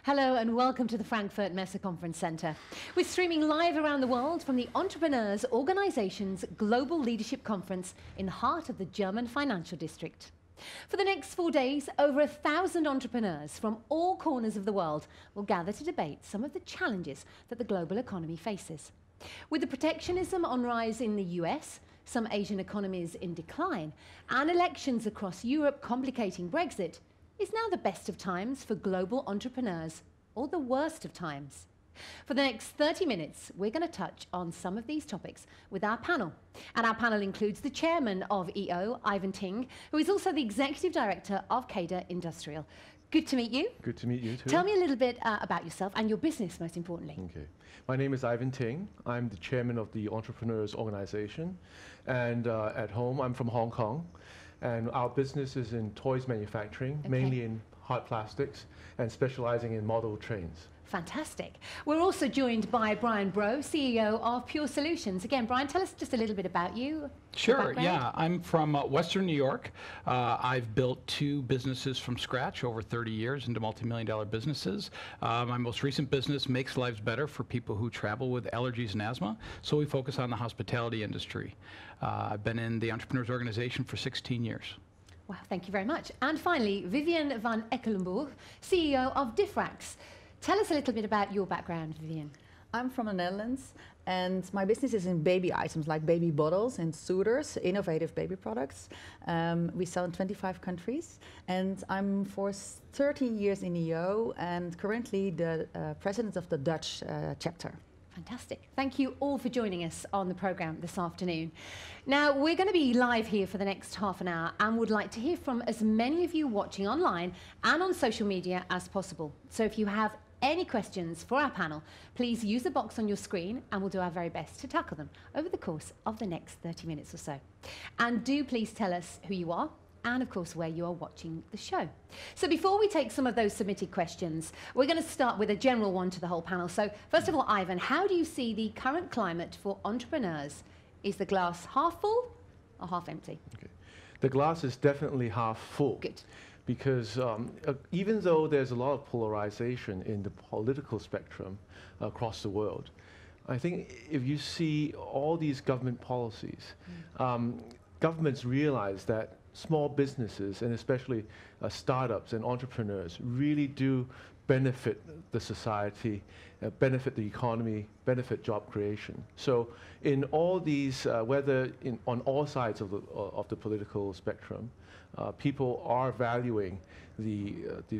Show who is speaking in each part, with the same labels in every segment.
Speaker 1: Hello and welcome to the Frankfurt Messe Conference Center. We're streaming live around the world from the Entrepreneurs Organization's Global Leadership Conference in the heart of the German financial district. For the next 4 days, over 1,000 entrepreneurs from all corners of the world will gather to debate some of the challenges that the global economy faces. With the protectionism on rise in the US, some Asian economies in decline, and elections across Europe complicating Brexit, is now the best of times for global entrepreneurs, or the worst of times? For the next 30 minutes, we're going to touch on some of these topics with our panel. And our panel includes the chairman of EO, Ivan Ting, who is also the executive director of Kader Industrial. Good to meet you.
Speaker 2: Good to meet you too.
Speaker 1: Tell me a little bit about yourself and your business, most importantly.
Speaker 2: Okay. My name is Ivan Ting. I'm the chairman of the Entrepreneurs Organization. And at home, I'm from Hong Kong. And our business is in toys manufacturing, mainly in hard plastics, and specializing in model trains.
Speaker 1: Fantastic. We're also joined by Brault, CEO of Pure Solutions. Again, Brian, tell us just a little bit about you.
Speaker 3: Sure, yeah. I'm from Western New York. I've built 2 businesses from scratch over 30 years into multi-million-dollar businesses. My most recent business makes lives better for people who travel with allergies and asthma, so we focus on the hospitality industry. I've been in the Entrepreneurs Organization for 16 years.
Speaker 1: Wow, thank you very much. And finally, Vivienne van Eijkelenborg, CEO of Diffrax. Tell us a little bit about your background, Vivienne.
Speaker 4: I'm from the Netherlands, and my business is in baby items like baby bottles and suitors, innovative baby products. We sell in 25 countries, and I'm for 13 years in EO and currently the president of the Dutch chapter.
Speaker 1: Fantastic. Thank you all for joining us on the program this afternoon. Now, we're going to be live here for the next half an hour and would like to hear from as many of you watching online and on social media as possible. So if you have any questions for our panel, please use the box on your screen and we'll do our very best to tackle them over the course of the next 30 minutes or so. And do please tell us who you are and, of course, where you are watching the show. So before we take some of those submitted questions, we're going to start with a general one to the whole panel. So first of all, Ivan, how do you see the current climate for entrepreneurs? Is the glass half full or half empty?
Speaker 2: Okay. The glass is definitely half full.
Speaker 1: Good.
Speaker 2: Because even though there's a lot of polarization in the political spectrum across the world, I think if you see all these government policies, governments realize that small businesses, and especially startups and entrepreneurs, really do benefit the society, benefit the economy, benefit job creation. So in all these, whether on all sides of the political spectrum, people are valuing the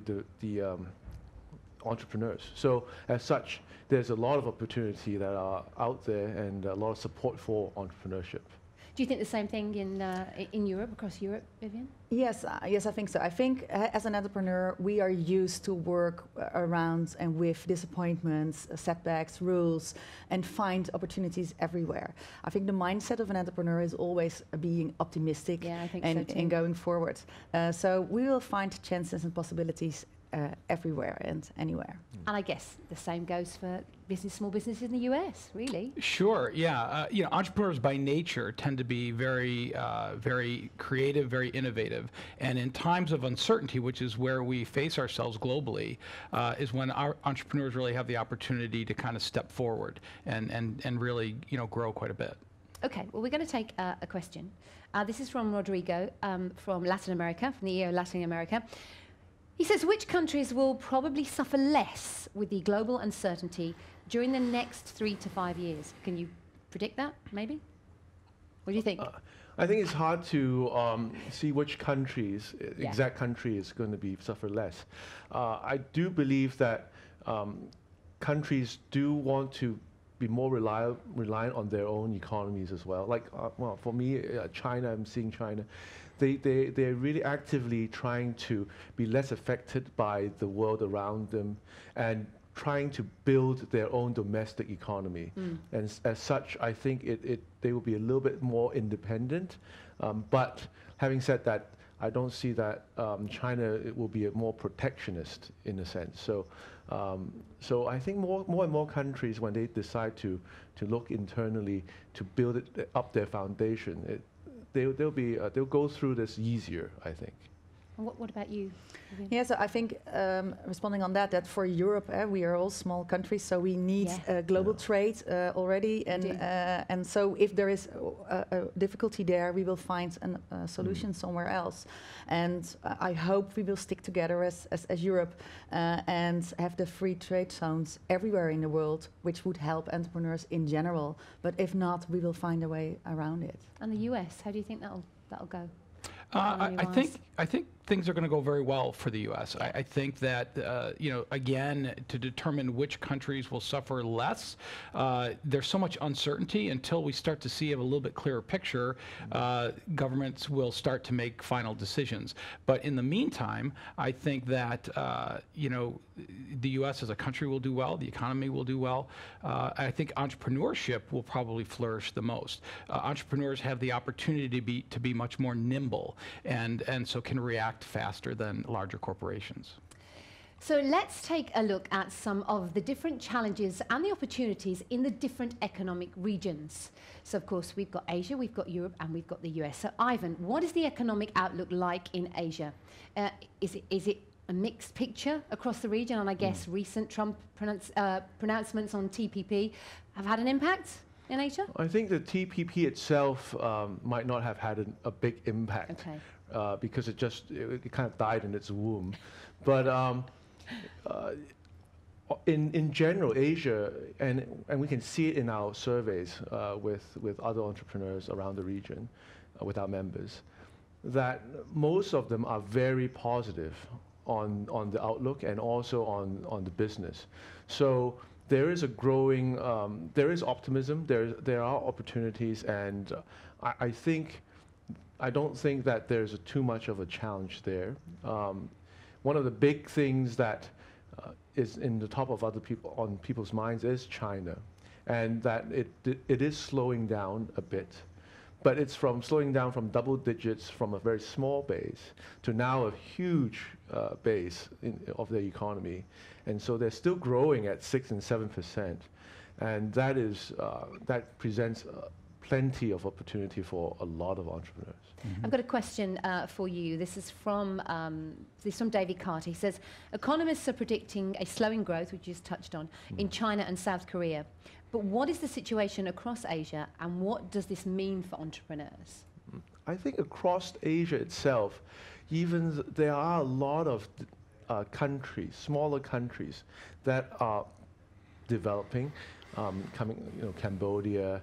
Speaker 2: entrepreneurs. So as such, there's a lot of opportunity that are out there and a lot of support for entrepreneurship.
Speaker 1: Do you think the same thing in Europe, across Europe, Vivienne?
Speaker 4: Yes, yes, I think so. I think as an entrepreneur, we are used to work around and with disappointments, setbacks, rules, and find opportunities everywhere. I think the mindset of an entrepreneur is always being optimistic and going forward. So we will find chances and possibilities everywhere and anywhere.
Speaker 1: And I guess the same goes for small businesses in the US, really.
Speaker 3: Sure, yeah. You know, entrepreneurs by nature tend to be very, very creative, very innovative. And in times of uncertainty, which is where we face ourselves globally, is when our entrepreneurs really have the opportunity to kind of step forward and really, you know, grow quite a bit.
Speaker 1: Okay, well, we're going to take a question. This is from Rodrigo from Latin America, from the EO Latin America. He says, which countries will probably suffer less with the global uncertainty during the next 3 to 5 years? Can you predict that, maybe? What do you think?
Speaker 2: I think it's hard to see which countries, exact country is going to be suffer less. I do believe that countries do want to be more reliant on their own economies as well. Like, well, for me, China, I'm seeing China. They're really actively trying to be less affected by the world around them and trying to build their own domestic economy. And as such, I think they will be a little bit more independent. But having said that, I don't see that China will be a more protectionist in a sense. So, so I think more and more countries, when they decide to look internally to build up their foundation, they'll go through this easier, I think.
Speaker 1: And what about you, Vivienne?
Speaker 4: Yeah, so I think responding on that, that for Europe, we are all small countries, so we need global trade already, and so if there is a difficulty there, we will find a solution somewhere else. And I hope we will stick together as Europe and have the free trade zones everywhere in the world, which would help entrepreneurs in general. But if not, we will find a way around it.
Speaker 1: And the US, how do you think that'll go?
Speaker 3: I think things are going to go very well for the U.S. I think that, again, to determine which countries will suffer less, there's so much uncertainty until we start to see a little bit clearer picture. Governments will start to make final decisions. But in the meantime, I think that, the U.S. as a country will do well, the economy will do well. I think entrepreneurship will probably flourish the most. Entrepreneurs have the opportunity to be much more nimble and so can react faster than larger corporations.
Speaker 1: So let's take a look at some of the different challenges and the opportunities in the different economic regions. So of course we've got Asia, we've got Europe, and we've got the US. So Ivan, what is the economic outlook like in Asia? Is it a mixed picture across the region? And I guess recent Trump pronouncements on TPP have had an impact in Asia?
Speaker 2: I think the TPP itself might not have had a big impact.
Speaker 1: Okay.
Speaker 2: Because it kind of died in its womb. But in general, Asia, and we can see it in our surveys with other entrepreneurs around the region, with our members, that most of them are very positive on the outlook and also on the business. So there is a growing, there is optimism, there are opportunities, and I don't think that there's too much of a challenge there. One of the big things that is in the top of on people's minds is China, and that it is slowing down a bit, but it's slowing down from double digits from a very small base to now a huge base of the economy, and so they're still growing at 6 and 7%, and that presents plenty of opportunity for a lot of entrepreneurs.
Speaker 1: I've got a question for you. This is from David Carter. He says, economists are predicting a slowing growth, which you just touched on, in China and South Korea. But what is the situation across Asia, and what does this mean for entrepreneurs?
Speaker 2: I think across Asia itself, there are a lot of countries, smaller countries, that are developing, Cambodia,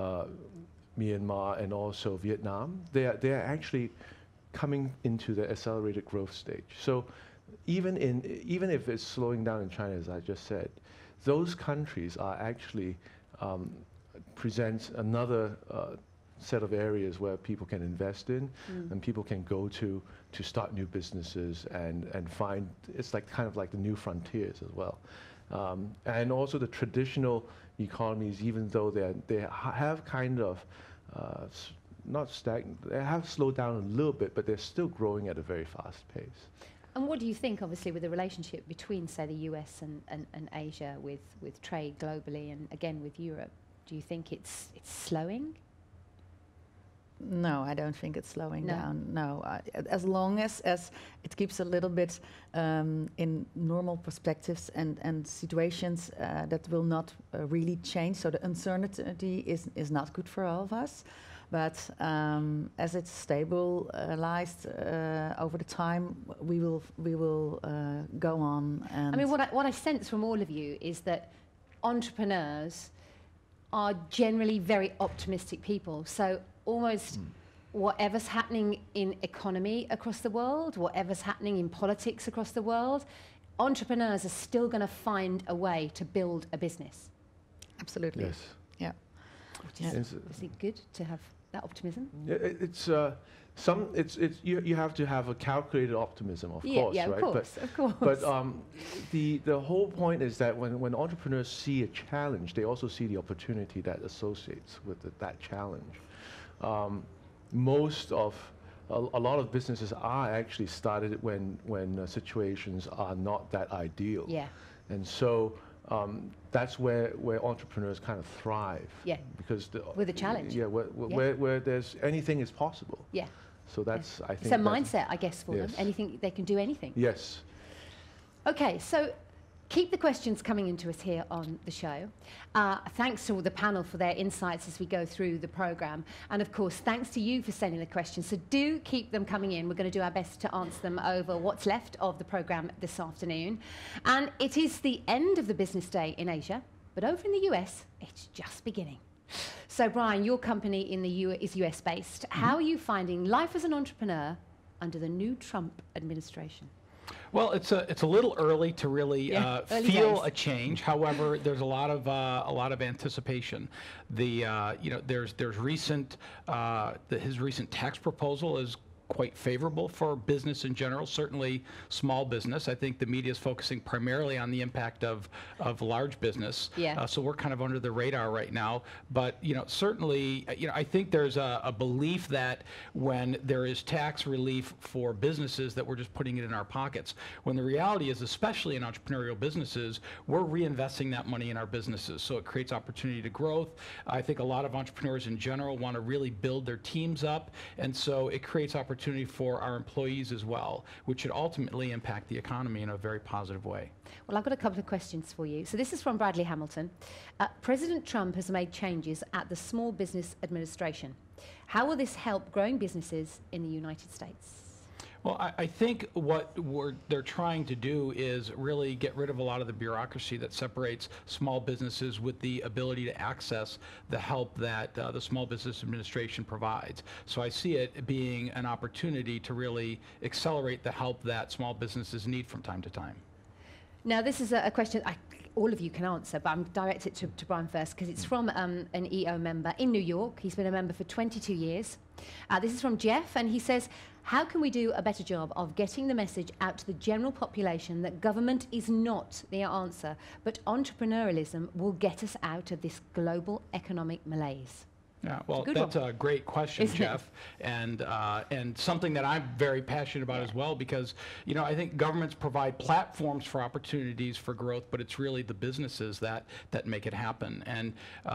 Speaker 2: Myanmar, and also Vietnam. They are actually coming into the accelerated growth stage. So even if it's slowing down in China, as I just said, those countries are actually presents another set of areas where people can invest in and people can go to start new businesses and find, it's like kind of like the new frontiers as well. And also the traditional economies, even though they have kind of not stagnant, they have slowed down a little bit, but they're still growing at a very fast pace.
Speaker 1: And what do you think, obviously, with the relationship between, say, the US and Asia with trade globally, and again with Europe? Do you think it's slowing?
Speaker 4: No, I don't think it's slowing down. No, as long as it keeps a little bit in normal perspectives and situations that will not really change. So the uncertainty is not good for all of us. But as it's stabilized over the time, we will go on. And
Speaker 1: I mean, what I sense from all of you is that entrepreneurs are generally very optimistic people. So almost whatever's happening in economy across the world, whatever's happening in politics across the world, entrepreneurs are still going to find a way to build a business.
Speaker 4: Absolutely.
Speaker 2: Yes.
Speaker 4: Yeah.
Speaker 1: Which is obviously good to have that optimism.
Speaker 2: Yeah, you have to have a calculated optimism, of course,
Speaker 1: yeah,
Speaker 2: right?
Speaker 1: Of course.
Speaker 2: But the whole point is that when entrepreneurs see a challenge, they also see the opportunity that associates with that challenge. A lot of businesses are actually started when situations are not that ideal.
Speaker 1: Yeah.
Speaker 2: And so that's where entrepreneurs kind of thrive.
Speaker 1: Yeah.
Speaker 2: Because
Speaker 1: with a challenge.
Speaker 2: Yeah, where there's anything is possible.
Speaker 1: Yeah.
Speaker 2: So that's, I think.
Speaker 1: It's a mindset, I guess, for them.
Speaker 2: Yes.
Speaker 1: Anything, they can do anything.
Speaker 2: Yes.
Speaker 1: Okay, so keep the questions coming into us here on the show. Thanks to all the panel for their insights as we go through the programme. And of course, thanks to you for sending the questions. So do keep them coming in. We're going to do our best to answer them over what's left of the programme this afternoon. And it is the end of the business day in Asia, but over in the US, it's just beginning. So Brian, your company in the is US based. How are you finding life as an entrepreneur under the new Trump administration?
Speaker 3: Well, it's a little early to really feel
Speaker 1: days.
Speaker 3: a change. However, there's a lot of anticipation. There's recent his recent tax proposal is quite favorable for business in general, certainly small business. I think the media is focusing primarily on the impact of large business.
Speaker 1: Yeah.
Speaker 3: So we're kind of under the radar right now. But certainly, I think there's a belief that when there is tax relief for businesses that we're just putting it in our pockets. When the reality is, especially in entrepreneurial businesses, we're reinvesting that money in our businesses. So it creates opportunity to growth. I think a lot of entrepreneurs in general want to really build their teams up. And so it creates opportunity for our employees as well, which should ultimately impact the economy in a very positive way.
Speaker 1: Well, I've got a couple of questions for you. So this is from Bradley Hamilton. President Trump has made changes at the Small Business Administration. How will this help growing businesses in the United States?
Speaker 3: Well, I think what they're trying to do is really get rid of a lot of the bureaucracy that separates small businesses with the ability to access the help that the Small Business Administration provides. So I see it being an opportunity to really accelerate the help that small businesses need from time to time. Now,
Speaker 1: this is a question all of you can answer, but I'm directed to Brian first because it's from an EO member in New York. He's been a member for 22 years. This is from Jeff, and he says, how can we do a better job of getting the message out to the general population that government is not the answer, but entrepreneurialism will get us out of this global economic malaise?
Speaker 3: Yeah, well, that's a great question, Jeff, and something that I'm very passionate about as well, because I think governments provide platforms for opportunities for growth, but it's really the businesses that make it happen. And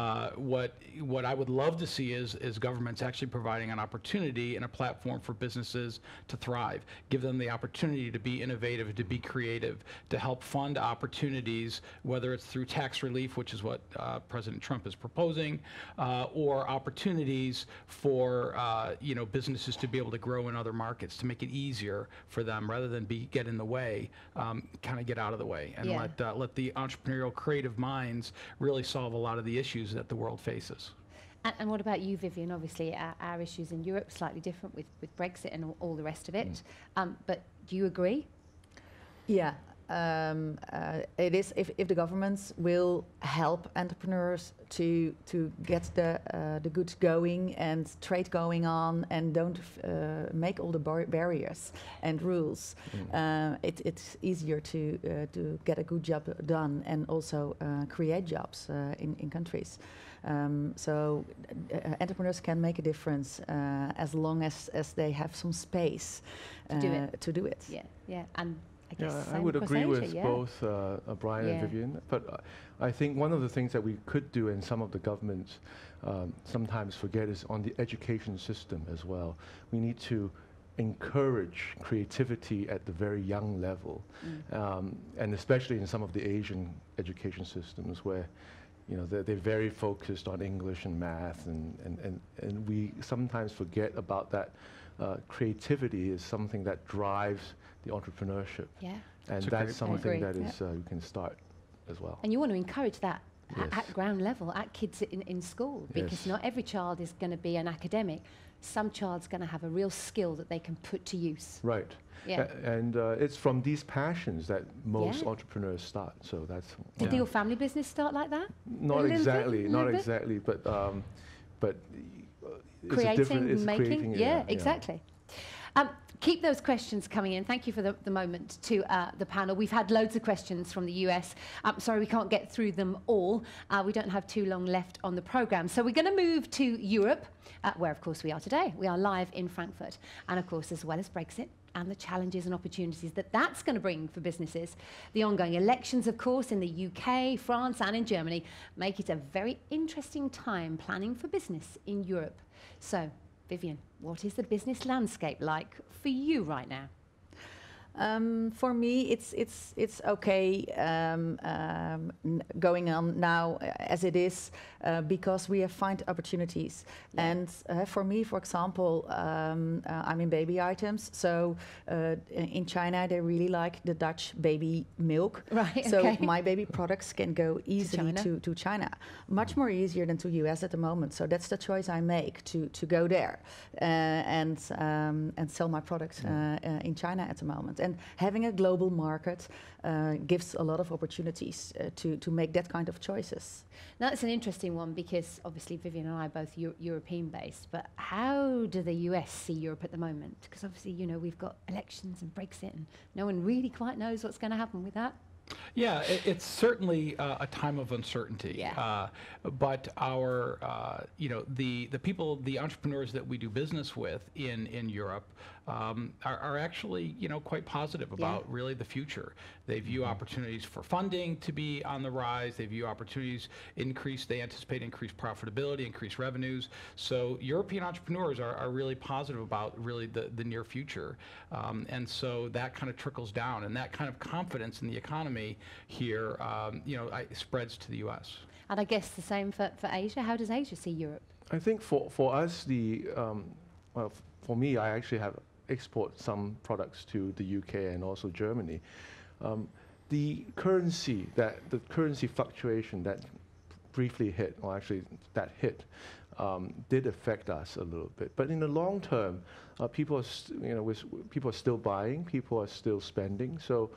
Speaker 3: what I would love to see is governments actually providing an opportunity and a platform for businesses to thrive, give them the opportunity to be innovative, to be creative, to help fund opportunities, whether it's through tax relief, which is what President Trump is proposing, or opportunities for businesses to be able to grow in other markets, to make it easier for them rather than get in the way, kind of get out of the way and let the entrepreneurial creative minds really solve a lot of the issues that the world faces.
Speaker 1: And what about you, Vivienne? Obviously, our issues in Europe slightly different with Brexit and all the rest of it. But do you agree?
Speaker 4: Yeah. It is if the governments will help entrepreneurs to get the goods going and trade going on and don't make all the barriers and rules, it's easier to get a good job done and also create jobs in countries. So entrepreneurs can make a difference as long as they have some space to do it.
Speaker 1: Yeah, yeah. And
Speaker 2: I would agree with both Brian and Vivienne, but I think one of the things that we could do, and some of the governments sometimes forget, is on the education system as well. We need to encourage creativity at the very young level, and especially in some of the Asian education systems where they're very focused on English and math, and we sometimes forget about that. Creativity is something that drives the entrepreneurship.
Speaker 1: Yeah.
Speaker 2: And that's something that is you can start as well.
Speaker 1: And you want to encourage that at ground level, at kids in school, because not every child is going to be an academic. Some child's going to have a real skill that they can put to use.
Speaker 2: Right.
Speaker 1: Yeah.
Speaker 2: And it's from these passions that most entrepreneurs start. So that's.
Speaker 1: Did your family business start like that?
Speaker 2: Not exactly, but
Speaker 1: creating, making, exactly. Keep those questions coming in. Thank you for the moment to the panel. We've had loads of questions from the US. I'm sorry we can't get through them all. We don't have too long left on the programme. So we're going to move to Europe, where of course we are today. We are live in Frankfurt. And of course, as well as Brexit and the challenges and opportunities that's going to bring for businesses, the ongoing elections, of course, in the UK, France and in Germany make it a very interesting time planning for business in Europe. So Vivienne, what is the business landscape like for you right now?
Speaker 4: For me, it's okay going on now as it is because we have found opportunities.
Speaker 1: Yeah.
Speaker 4: And for me, for example, I'm in baby items. So in China, they really like the Dutch baby milk.
Speaker 1: Right.
Speaker 4: So
Speaker 1: okay.
Speaker 4: my baby products can go easily to China, much more easier than to US at the moment. So that's the choice I make to go there and sell my products in China at the moment. And having a global market gives a lot of opportunities to make that kind of choices.
Speaker 1: Now, that's an interesting one because obviously Vivienne and I are both European-based, but how do the US see Europe at the moment? Because obviously, you know, we've got elections and Brexit and no one really quite knows what's going to happen with that.
Speaker 3: Yeah, it's certainly a time of uncertainty.
Speaker 1: Yeah.
Speaker 3: But our, the people, the entrepreneurs that we do business with in Europe are actually, quite positive about really the future. They view opportunities for funding to be on the rise. They view opportunities they anticipate increased profitability, increased revenues. So European entrepreneurs are really positive about really the near future. And so that kind of trickles down, and that kind of confidence in the economy here, spreads to the U.S.
Speaker 1: And I guess the same for Asia. How does Asia see Europe?
Speaker 2: I think for us, for me, I actually have export some products to the UK and also Germany. The currency fluctuation that briefly hit, or actually that hit, did affect us a little bit. But in the long term, people are people are still buying, people are still spending. So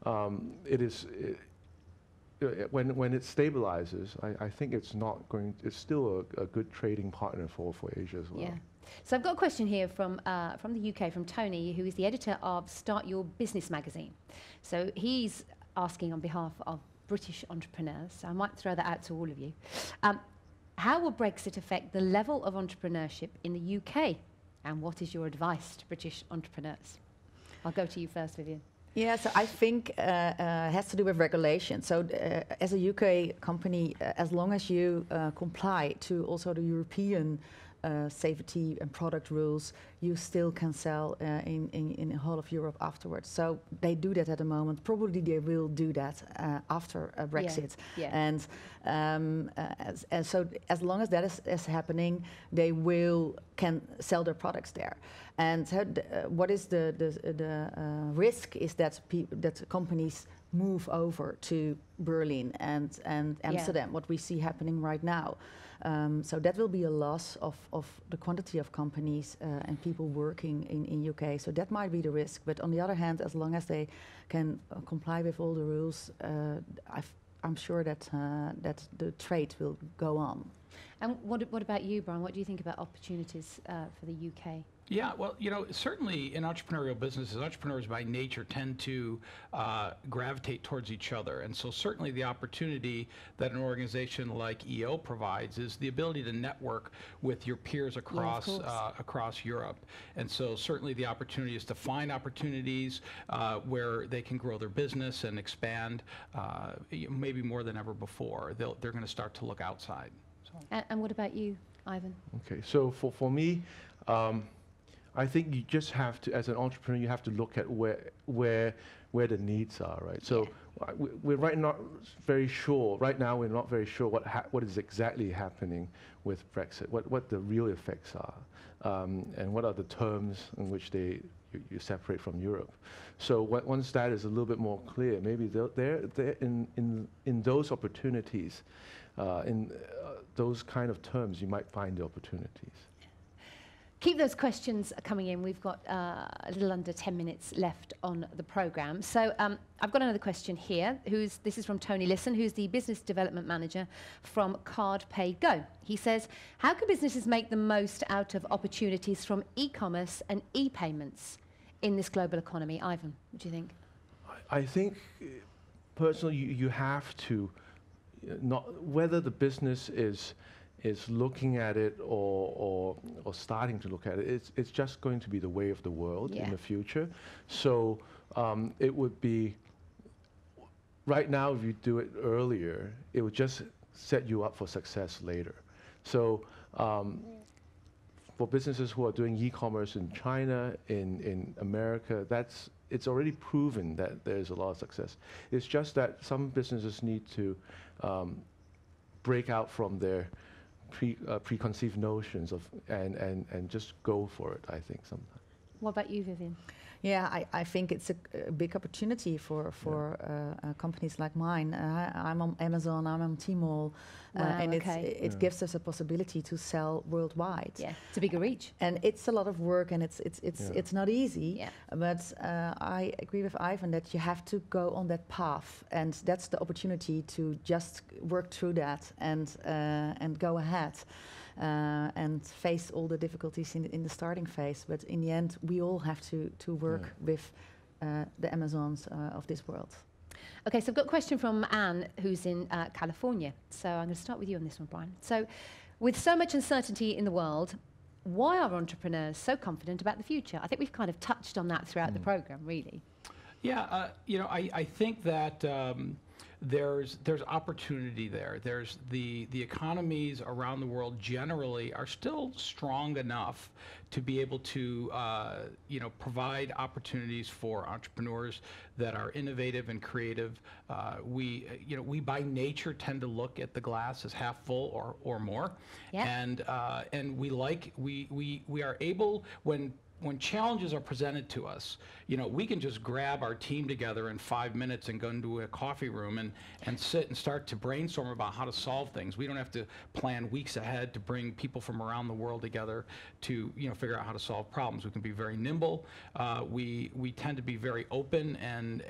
Speaker 2: when it stabilizes, I think it's still a good trading partner for Asia as well.
Speaker 1: Yeah. So I've got a question here from the UK, from Tony, who is the editor of Start Your Business magazine. So he's asking on behalf of British entrepreneurs, so I might throw that out to all of you. How will Brexit affect the level of entrepreneurship in the UK? And what is your advice to British entrepreneurs? I'll go to you first, Vivienne.
Speaker 4: Yeah, so I think it has to do with regulation. So as a UK company, as long as you comply to also the European safety and product rules, you still can sell in the whole of Europe afterwards. So they do that at the moment. Probably they will do that after Brexit.
Speaker 1: Yeah.
Speaker 4: And so as long as that is happening, they can sell their products there. And what is the risk is that companies move over to Berlin and Amsterdam, what we see happening right now. So that will be a loss of the quantity of companies and people working in UK. So that might be the risk. But on the other hand, as long as they can comply with all the rules, I'm sure that the trade will go on.
Speaker 1: And what about you, Brian? What do you think about opportunities for the UK?
Speaker 3: Yeah, well, certainly in entrepreneurial businesses, entrepreneurs by nature tend to gravitate towards each other. And so certainly the opportunity that an organization like EO provides is the ability to network with your peers across Europe. And so certainly the opportunity is to find opportunities where they can grow their business and expand maybe more than ever before. They're going to start to look outside. So.
Speaker 1: And what about you, Ivan?
Speaker 2: Okay, so for me, I think you just have to, as an entrepreneur, you have to look at where the needs are, right? So we're right now we're not very sure what is exactly happening with Brexit, what the real effects are, and what are the terms in which you separate from Europe. So once that is a little bit more clear, maybe they're in those opportunities, in those kind of terms, you might find the opportunities.
Speaker 1: Keep those questions coming in. We've got a little under 10 minutes left on the programme. So I've got another question here. This is from Tony Lisson, who's the Business Development Manager from Card Pay Go. He says, how can businesses make the most out of opportunities from e-commerce and e-payments in this global economy? Ivan, what do you think?
Speaker 2: I think, personally, you have to, whether the business is looking at it or starting to look at it, it's just going to be the way of the world in the future. So it would be, right now if you do it earlier, it would just set you up for success later. So for businesses who are doing e-commerce in China, in America, it's already proven that there's a lot of success. It's just that some businesses need to break out from their preconceived notions of and just go for it, I think, sometimes.
Speaker 1: What about you, Vivienne?
Speaker 4: Yeah, I think it's a big opportunity for companies like mine. I'm on Amazon, I'm on Tmall, and it gives us a possibility to sell worldwide.
Speaker 1: Yeah, it's a bigger reach.
Speaker 4: And it's a lot of work, and it's not easy. Yeah. But I agree with Ivan that you have to go on that path, and that's the opportunity to just work through that and go ahead. And face all the difficulties in the starting phase. But in the end, we all have to work with the Amazons of this world.
Speaker 1: Okay, so I've got a question from Anne, who's in California. So I'm going to start with you on this one, Brian. So with so much uncertainty in the world, why are entrepreneurs so confident about the future? I think we've kind of touched on that throughout the program, really.
Speaker 3: Yeah, I think that there's opportunity there. There's the economies around the world generally are still strong enough to be able to provide opportunities for entrepreneurs that are innovative and creative. We by nature tend to look at the glass as half full or more, and we are able when challenges are presented to us, we can just grab our team together in 5 minutes and go into a coffee room and sit and start to brainstorm about how to solve things. We don't have to plan weeks ahead to bring people from around the world together to figure out how to solve problems. We can be very nimble. We tend to be very open and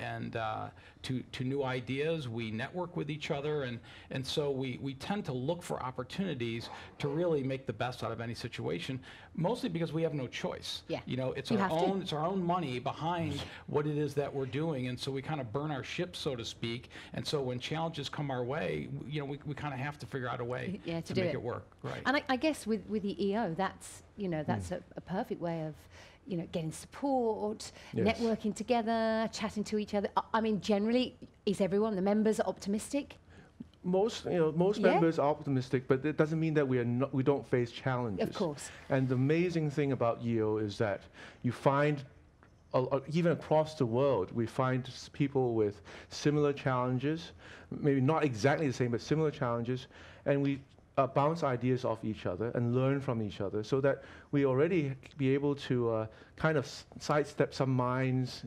Speaker 3: to new ideas. We network with each other, and so we tend to look for opportunities to really make the best out of any situation, mostly because we have no choice.
Speaker 1: Yeah.
Speaker 3: It's our own money behind what it is that we're doing, and so we kind of burn our ships, so to speak. And so when challenges come our way, we kind of have to figure out a way to make it work. Right.
Speaker 1: And I guess with the EO, that's a perfect way of getting support, networking together, chatting to each other. I mean, generally, is everyone, the members, optimistic?
Speaker 2: Most members are optimistic, but it doesn't mean that we don't face challenges.
Speaker 1: Of course.
Speaker 2: And the amazing thing about EO is that you find, even across the world, we find people with similar challenges, maybe not exactly the same, but similar challenges, and we bounce ideas off each other and learn from each other, so that we already be able to kind of sidestep some minds,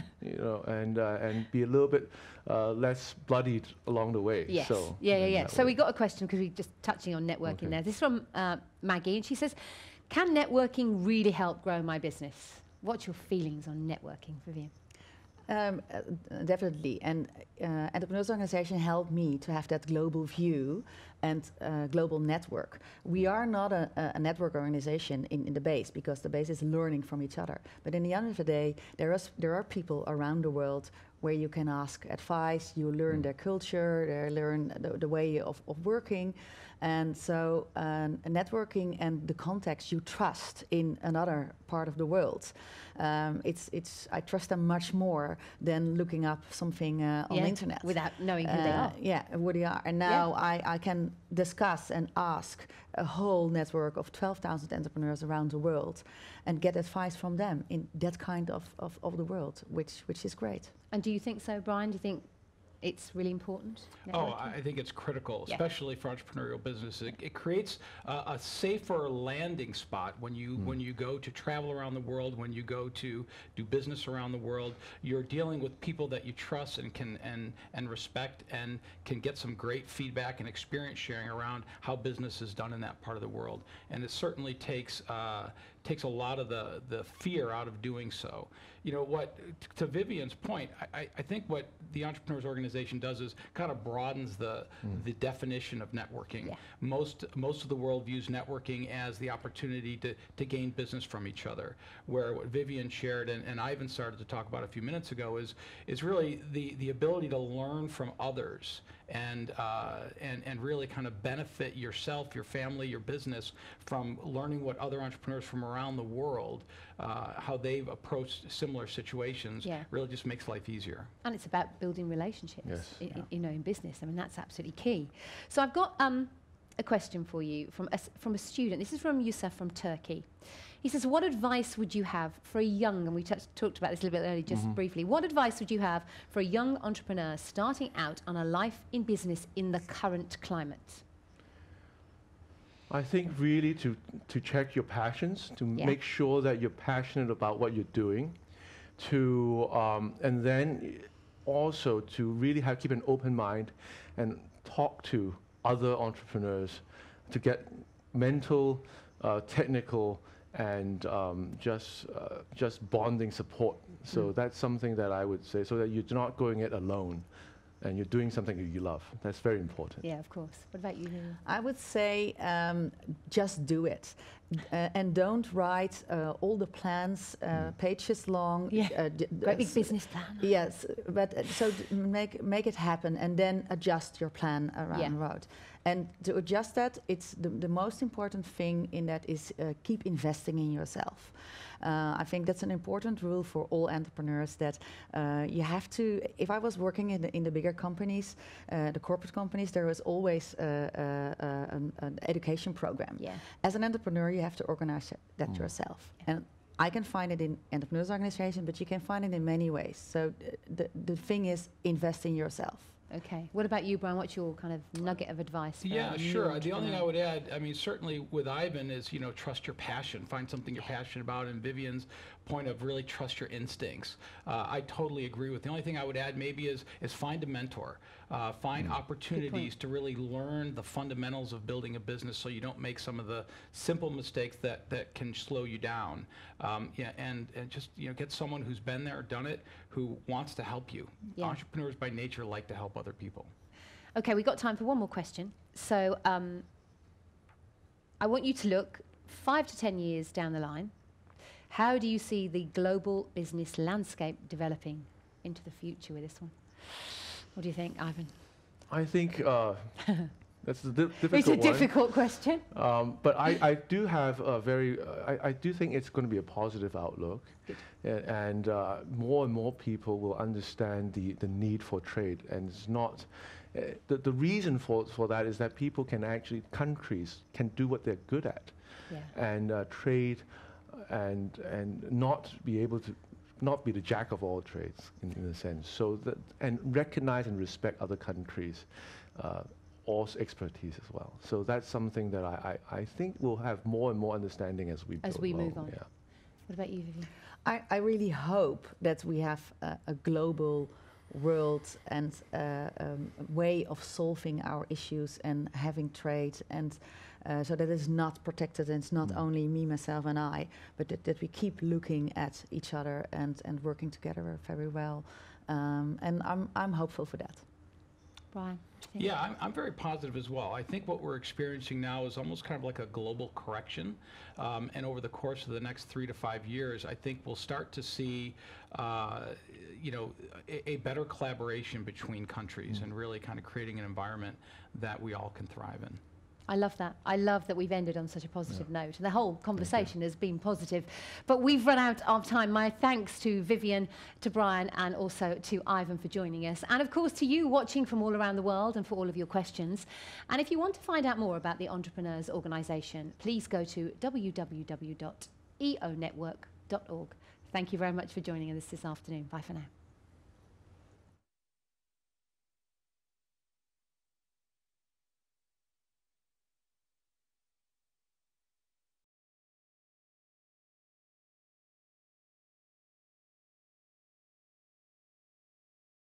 Speaker 2: and be a little bit less bloodied along the way.
Speaker 1: Yes.
Speaker 2: So,
Speaker 1: So we got a question because we're just touching on networking there. This is from Maggie, and she says, "Can networking really help grow my business?" What's your feelings on networking, Vivienne?
Speaker 4: Definitely, and Entrepreneurs Organization helped me to have that global view and global network. We are not a network organization in the base, because the base is learning from each other. But in the end of the day, there are people around the world where you can ask advice, you learn their culture, they learn the way of working. And so networking and the context you trust in another part of the world, I trust them much more than looking up something on the internet.
Speaker 1: Without knowing who they are.
Speaker 4: Yeah, who they are. And now I can discuss and ask a whole network of 12,000 entrepreneurs around the world and get advice from them in that kind of the world, which is great.
Speaker 1: And do you think so, Brian? Do you think it's really important?
Speaker 3: Oh, I think it's critical, especially for entrepreneurial businesses. It creates a safer landing spot when you go to travel around the world, when you go to do business around the world. You're dealing with people that you trust and can and respect, and can get some great feedback and experience sharing around how business is done in that part of the world. And it certainly takes a lot of the fear out of doing so. To Vivienne's point, I think what the Entrepreneurs Organization does is kind of broadens the definition of networking. Yeah. Most of the world views networking as the opportunity to gain business from each other, where what Vivienne shared and Ivan started to talk about a few minutes ago is really the ability to learn from others and really kind of benefit yourself, your family, your business from learning what other entrepreneurs from around the world, how they've approached similar situations. Really just makes life easier.
Speaker 1: And it's about building relationships in business. I mean, that's absolutely key. So I've got a question for you from a student. This is from Yusuf from Turkey. He says, what advice would you have for a young, and we talked about this a little bit earlier, just briefly, what advice would you have for a young entrepreneur starting out on a life in business in the current climate?
Speaker 2: I think really to check your passions, to make sure that you're passionate about what you're doing, and then also to really keep an open mind and talk to other entrepreneurs to get mental, technical, and just bonding support. So that's something that I would say, so that you're not going it alone and you're doing something that you love. That's very important.
Speaker 1: Yeah, of course. What about you, Vivienne?
Speaker 4: I would say just do it. And don't write all the plans pages long.
Speaker 1: Yeah, great big business plan.
Speaker 4: Yes, but so make it happen and then adjust your plan around the road. And to adjust that, it's the most important thing in that is keep investing in yourself. I think that's an important rule for all entrepreneurs that you have to, if I was working in the bigger companies, the corporate companies, there was always an education program.
Speaker 1: Yeah.
Speaker 4: As an entrepreneur, you have to organize that yourself. And I can find it in entrepreneurs organization, but you can find it in many ways. So the thing is, invest in yourself.
Speaker 1: Okay. What about you, Brian? What's your kind of nugget of advice?
Speaker 3: Yeah, sure. The only thing I would add, I mean, certainly with Ivan is, trust your passion. Find something you're passionate about. And Vivienne's point of really trust your instincts. I totally agree with. The only thing I would add maybe is find a mentor. Find opportunities to really learn the fundamentals of building a business so you don't make some of the simple mistakes that can slow you down. And just get someone who's been there, done it, who wants to help you.
Speaker 1: Yeah.
Speaker 3: Entrepreneurs by nature like to help other people.
Speaker 1: Okay, we've got time for one more question. So I want you to look 5 to 10 years down the line. How do you see the global business landscape developing into the future with this one? What do you think, Ivan?
Speaker 2: I think that's a difficult one.
Speaker 1: It's a difficult question.
Speaker 2: But I do have a very, I do think it's going to be a positive outlook. And more people will understand the need for trade. And it's not, the reason for that is that people can actually, countries can do what they're good at.
Speaker 1: Yeah.
Speaker 2: And trade and not be able to, not be the jack of all trades in a sense. So that, and recognize and respect other countries' expertise as well. So that's something that I think we'll have more and more understanding as we
Speaker 1: move on.
Speaker 2: Yeah.
Speaker 1: What about you, Vivienne?
Speaker 4: I really hope that we have a global world and way of solving our issues and having trade, and so that it's not protected and it's not only me, myself and I, but that we keep looking at each other and working together very well. And I'm hopeful for that.
Speaker 1: Brian?
Speaker 3: Yeah, I'm very positive as well. I think what we're experiencing now is almost kind of like a global correction. And over the course of the next 3 to 5 years, I think we'll start to see, a better collaboration between countries and really kind of creating an environment that we all can thrive in.
Speaker 1: I love that. I love that we've ended on such a positive note. The whole conversation has been positive. But we've run out of time. My thanks to Vivienne, to Brian, and also to Ivan for joining us. And of course to you watching from all around the world and for all of your questions. And if you want to find out more about the Entrepreneurs Organisation, please go to www.eonetwork.org. Thank you very much for joining us this afternoon. Bye for now.